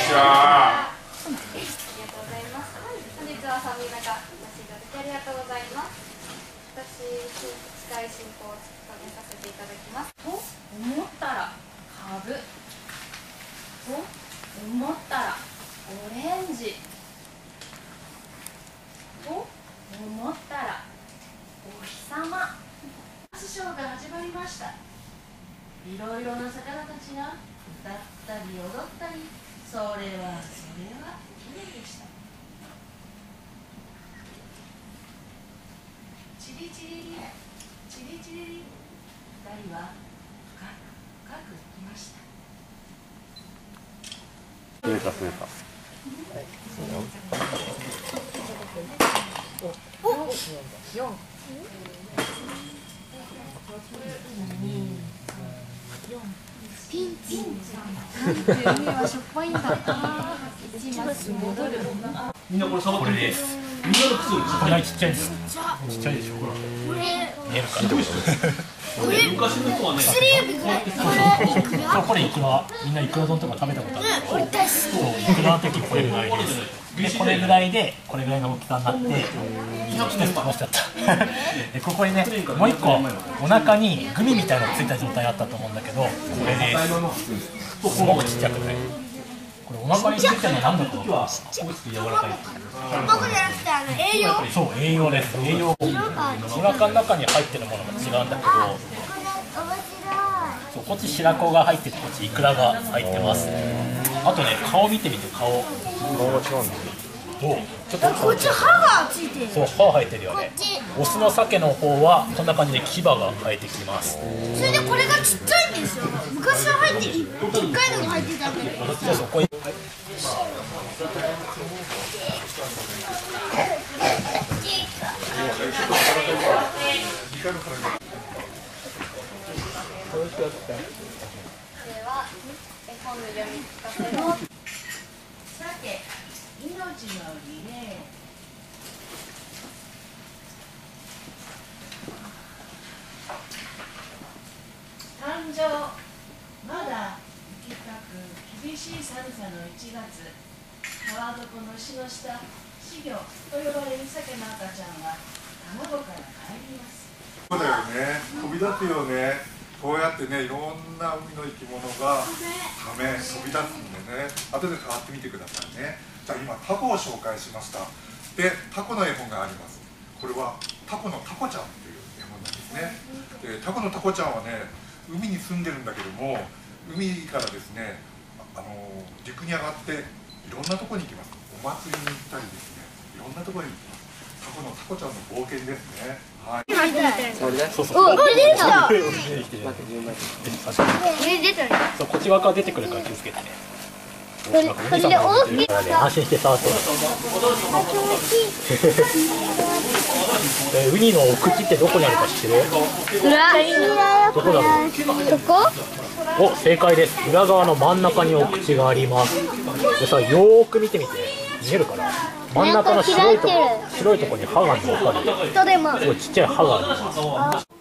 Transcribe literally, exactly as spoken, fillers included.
ちは。 ありがとうございます。本日はサミナがいらしていただきありがとうございます。私、司会進行を務めさせていただきます。 と思ったら株と思ったらオレンジと思ったらお日様。ショーが始まりました。いろいろな魚たちが歌ったり踊ったり、それはそれは綺麗でした。チリチリリチリチリリ、二人は深く深く来ました。 増えた増えた。はい、 お、四。ピンピン海はしょっぱいんだ。一マス戻る。 みんなこれ触ってみて。みんなの靴よりこれちっちゃいです。ちっちゃいでしょ。 これ見えるかな。 これ昔の人はね。 薬指これこれイクラ。 そう、これイクラ。みんなイクラ丼とか食べたことある。 これ大好き。 そう、イクラの時これぐらいです。で、これぐらいでこれぐらいの大きさになって一つ倒しちゃった。で、ここにね、もう一個お腹にグミみたいなのついた状態あったと思うんだけど、これです。すごくちっちゃくて。これお腹についてるのなんだと思う？ は大きく柔らかい。 僕じゃなくてあの栄養。 そう、栄養です。栄養。お腹の中に入ってるものが違うんだけど、そう、こっち白子が入ってて、こっちイクラが入ってます。あとね、顔見てみて、顔。 顔が違うんだ。 どう？ちょっとこっち歯がついてる。 そう、歯生えてるよね。オスの鮭の方はこんな感じで牙が生えてきます。 それでこれがちっちゃいんですよ。昔は入っていっかいのが入ってたけど。 そうそう、これ。 では、絵本の読み聞かせの鮭、命のリレー。誕生。まだ雪かく厳しい寒さのいちがつ、川床の石の下、死魚と呼ばれる鮭の赤ちゃんは卵から帰ります。 そうだよね、飛び立つよね。こうやってね、いろんな海の生き物がため飛び立つんでね、後で変わってみてくださいね。じゃあ今タコを紹介しました。で、タコの絵本があります。これはタコのタコちゃんという絵本なんですね。で、タコのタコちゃんはね、海に住んでるんだけども、海からですね、あの陸に上がっていろんなとこに行きます。お祭りに行ったりですね、いろんなところに行きます。タコのタコちゃんの冒険ですね。はい。 そうそう。 お、出てきた。 出てきてる。 出てる。 そう、こっち側から出てくるから気をつけてね。 これ、これで大きい。 安心して触って。え、ウニのお口ってどこにあるか知ってる？ 裏。 どこだろう？ どこ？ お、正解です。裏側の真ん中にお口があります。でさ、よーく見てみて。見えるかな？真ん中の白いとこ、白いとこに歯があるの分かる？ どれも。 すごいちっちゃい歯があります。